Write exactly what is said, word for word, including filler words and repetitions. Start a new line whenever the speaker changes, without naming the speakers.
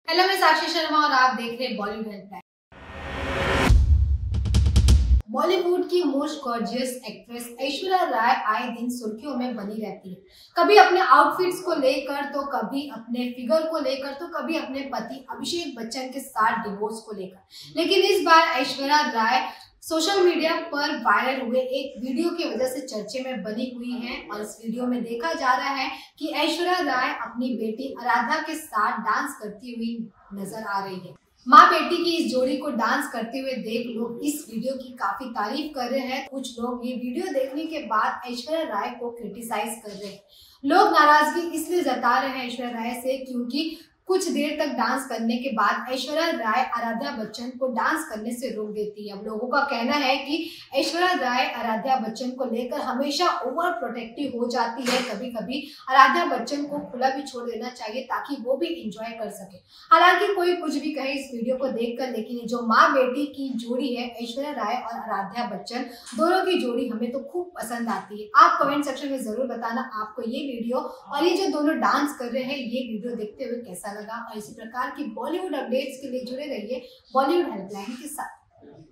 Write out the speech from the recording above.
Hello, मैं साक्षी शर्मा और आप देख रहे हैं बॉलीवुड हेल्पलाइन। बॉलीवुड की most gorgeous actress Aishwarya Rai आए दिन सुर्खियों में बनी रहती है। कभी अपने आउटफिट्स को लेकर, तो कभी अपने फिगर को लेकर, तो कभी अपने पति अभिषेक बच्चन के साथ डिवोर्स को लेकर। लेकिन इस बार ऐश्वर्या राय सोशल मीडिया पर वायरल हुए एक वीडियो की वजह से चर्चे में बनी हुई है। और इस वीडियो में देखा जा रहा है कि ऐश्वर्या राय अपनी बेटी आराध्या के साथ डांस करती हुई नजर आ रही है। माँ बेटी की इस जोड़ी को डांस करते हुए देख लोग इस वीडियो की काफी तारीफ कर रहे हैं। कुछ लोग ये वीडियो देखने के बाद ऐश्वर्या राय को क्रिटिसाइज कर रहे हैं। लोग नाराजगी इसलिए जता रहे हैं ऐश्वर्या राय से क्योंकि कुछ देर तक डांस करने के बाद ऐश्वर्या राय आराध्या बच्चन को डांस करने से रोक देती है। अब लोगों का कहना है कि ऐश्वर्या राय आराध्या बच्चन को लेकर हमेशा ओवर प्रोटेक्टिव हो जाती है। कभी कभी आराध्या बच्चन को खुला भी छोड़ देना चाहिए ताकि वो भी इंजॉय कर सके। हालांकि कोई कुछ भी कहे इस वीडियो को देखकर, लेकिन जो माँ बेटी की जोड़ी है ऐश्वर्या राय और आराध्या बच्चन, दोनों की जोड़ी हमें तो खूब पसंद आती है। आप कमेंट सेक्शन में जरूर बताना आपको ये वीडियो और ये जो दोनों डांस कर रहे हैं ये वीडियो देखते हुए कैसा लगा। और इसी प्रकार की बॉलीवुड अपडेट्स के लिए जुड़े रहिए बॉलीवुड हेल्पलाइन के साथ।